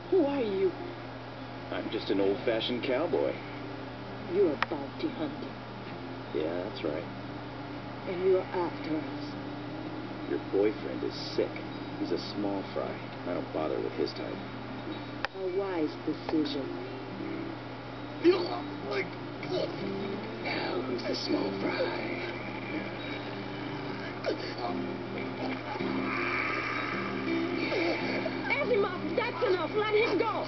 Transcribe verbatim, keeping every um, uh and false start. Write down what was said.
Who are you? I'm just an old-fashioned cowboy. You're a bounty hunter. Yeah, that's right. And you're after us. Your boyfriend is sick. He's a small fry. I don't bother with his type. A wise decision. Now who's the small fry? Asimov, that's enough. Let him go.